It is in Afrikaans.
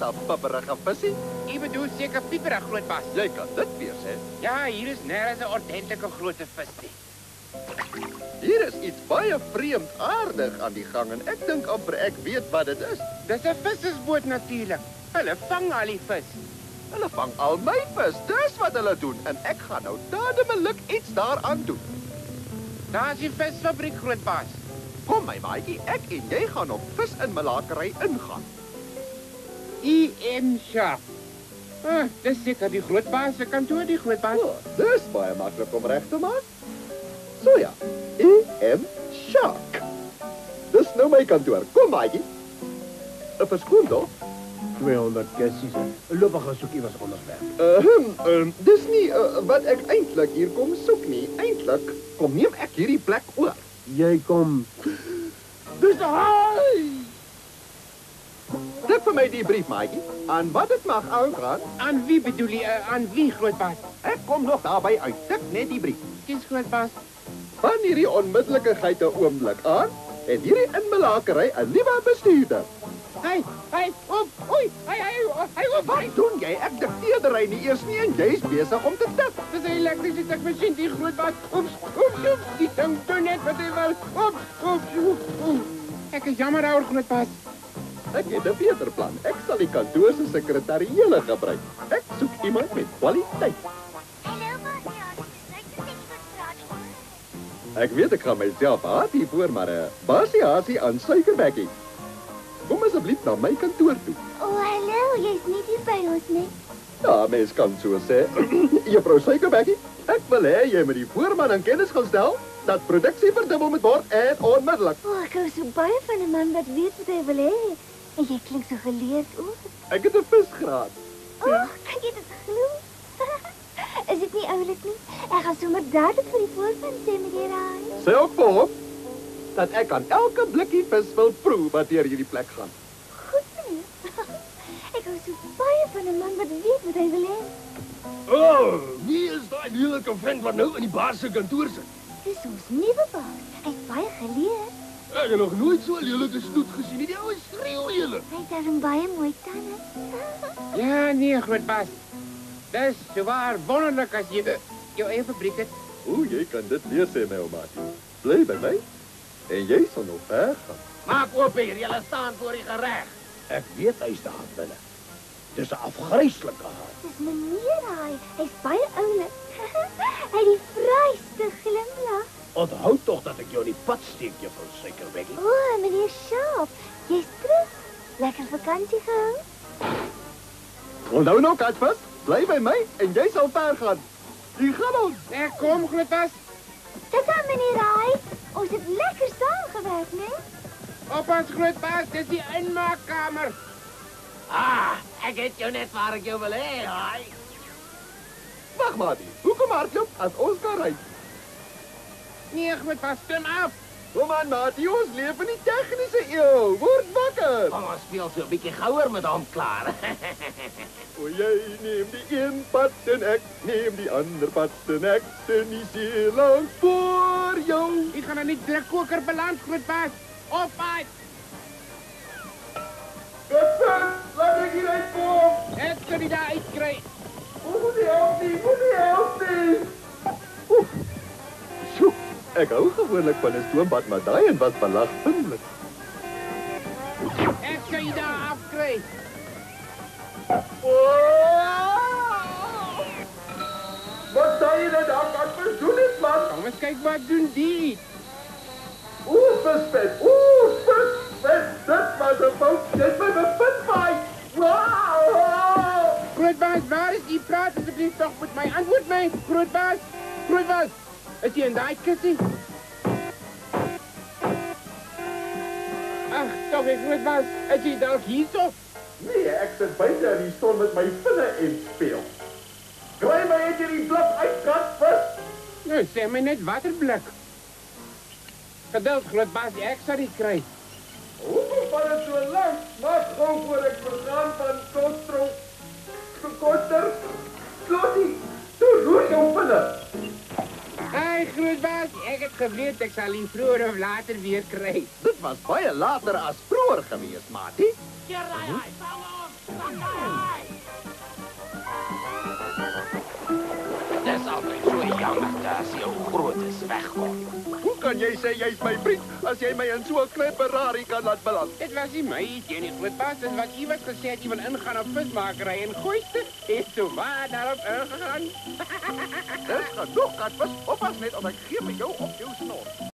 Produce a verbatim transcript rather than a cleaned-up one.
'n pipperige visie. Jy bedoel seker pieperig, grootbas. Jy kan dit weer sê. Ja, hier is nêrens 'n ordentlike groot vis nie. Hier is iets baie vreemdaardig aan die gang en ek dink amper ek weet wat dit is. Dis 'n vissersboot natuurlik. Hulle vang al die vis. Hulle vang al my vis, dis wat hulle doen en ek gaan nou dadelik iets daaraan doen. Daar's die visfabriek, grootbas. Kom my maatjie, ek en jy gaan op visinmelakery ingaan. I M Shop. Ah, dis seker die grootbas se kantoor, die grootbas. Oh, dis baie maklik om reg te maak. So ja, I M Shop. Dis nou my kantoor. Kom maatjie. 'n Verskoon tog? tweehonderd kissies. Loop maar gaan soek iewers anders werk. Ehm, uh, uh, dis nie uh, wat ek eintlik hier kom soek nie. Eintlik kom neem ek hierdie plek oor. Jy kom. Dis hy. Dit vir my die brief, maatjie. Aan wat dit mag aangaan. Aan wie bedoel jy? Uh, aan wie, grootbas? Ek kom nog daarby uit. Tik net die brief. Dis grootbas. Van hierdie onmiddellikheid 'n oomblik aan en hierdie inmelakery 'n nuwe bestuurder. Hey, hey, op, oei, hey, hey, hey, op. Wat doen jy? Ek dikteer hy nie eers nie en jy's besig om te tik. Dis 'n elektriese tikmasjien, die grootbas. Oeps, oeps, oeps. Die ding doen net wat hy wil. Oeps, oeps, oeps, oeps. Ek is jammer oor grootbas. Ek het 'n beter plan. Ek sal die kantoor se sekretariële gebruik. Ek soek iemand met kwaliteit. Hallo, Basie. Ek het net wat praat hoor. Ek weet ek gaan myself haat hiervoor, maar 'n Basie Hasie aan suikerbekkie. Kom asseblief na my kantoor toe. O, oh, hallo. Jy's nie hier by ons nie. Ja, mens kan so sê. Juffrou Suikerbekkie, ek wil hê jy moet die voorman in kennis gaan stel dat produksie verdubbel moet word en onmiddellik. O, oh, ek hou so baie van 'n man wat weet wat hy wil hê. En jy klink so geleerd ook. Ek het 'n visgraad. O, oh, kan jy dit glo? Is dit nie oulik nie? Ek gaan sommer dadelik vir die voorman sê, meneer Raai. Sê ook vir hom dat ek aan elke blikkie vis wil proe wat deur hierdie plek gaan. Goed, meneer. Ek hou so baie van 'n man wat weet wat hy wil hê. O, oh, nie is daai lelike vent wat nou in die baas se kantoor sit. Dis ons nuwe baas. Hy's baie geleerd. Ek het nog nooit so 'n lelike snoet gesien nie. Die ou is skreeu julle. Hy het darem baie mooi tande. Ja, nee, grootbas. Dis sowaar wonderlik as jy jou eie fabriek het. O, jy kan dit weer sê, my oumaatie. Bly by my en jy sal nog ver gaan. Maak oop hier, julle staan voor die gereg. Ek weet hy's daar binne. Dis 'n afgryslike haat. Dis meneer Raai. Hy's baie oulik. Hy het die vryste glimlag. Onthou tog dat ek jou in die pad steek, juffrou Suikerbekkie. O, oh, meneer Sharp. Jy's terug. Lekker vakansie gehou? Onthou nou, katvis, bly by my en jy sal ver gaan. Hier gaan ons. Ek kom, grootbas. Dit aan meneer Raai. Ons het lekker saamgewerk, né? Op ons grootbas, dis die inmaakkamer. Ah, ek het jou net waar ek jou wil hê, haai. Wag, maatie. Hoekom hardloop as ons kan ry? Nee, grootbas, klim af. Kom aan, maatie, ons leef in die tegniese eeu. Word wakker. Kom ons speel so 'n bietjie gouer met hom klaar. O, jy neem die een pad en ek neem die ander pad en ek sien die see langs voor jou. Ek gaan in die drukkoker beland, grootbas. Op pad. Katvis, laat ek hier uitkom. Ek kan nie daar uitkry. Moet nie help nie, moet nie help nie. Oef. Sjoe, ek hou gewoonlik van 'n stoombad, maar daai een was belaglik. Ek kan nie daar afkry. Wat sê jy nou daar, Katvis? Doen dit, man. Kom eens kyk wat doen die. Oeh, visvet. Oeh, visvet. Dit was 'n fout. Dit was 'n visvaai. Wow! Grootbas, waar is die praat asseblief tog met my? Antwoord my, grootbas. Grootbas, is jy in daai kussie? Ag, tog ek grootbas, is jy dalk hierso? Nee, ek sit buite in die son met my vinne en speel. Kry my uit hierdie blik uit, Katvis. Nou, sê my net waterblik. Geduld, grootbas, ek sal dit kry. Hoekom vat dit so lank? Maak gou voor ek vergaan van kostro. Koster. Slotty, toe roer jou vinne. Hey, grootbas, ek het geweet ek sal die vroeër of later weer kry. Dit was baie later as vroeër gewees, maatie. Hier raai hy, vang hom. Dis altyd so jammer dat jy ou groot is wegkom. Hoe kan jy sê jy's my vriend as jy my in so 'n klein Ferrari kan laat beland? Dit was nie my idee nie, grootbaas. Dit was iemand gesê het jy wil ingaan op vismakery en gooiste. Het toe maar daarop ingegaan. Dis genoeg, katvis. Oppas net of ek gee vir jou op jou snor.